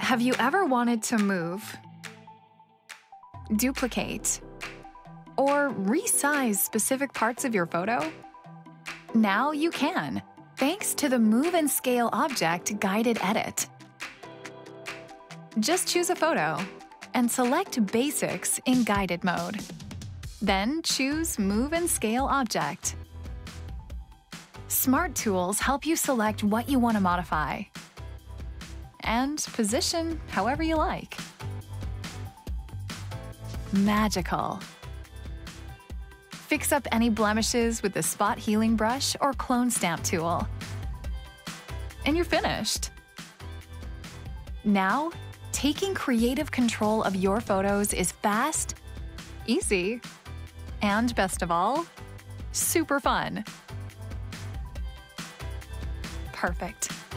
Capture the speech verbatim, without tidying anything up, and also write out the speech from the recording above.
Have you ever wanted to move, duplicate, or resize specific parts of your photo? Now you can, thanks to the Move and Scale Object Guided Edit. Just choose a photo and select Basics in Guided mode. Then choose Move and Scale Object. Smart Tools help you select what you want to modify and position however you like. Magical. Fix up any blemishes with the Spot Healing Brush or Clone Stamp tool. And you're finished. Now, taking creative control of your photos is fast, easy, and best of all, super fun. Perfect.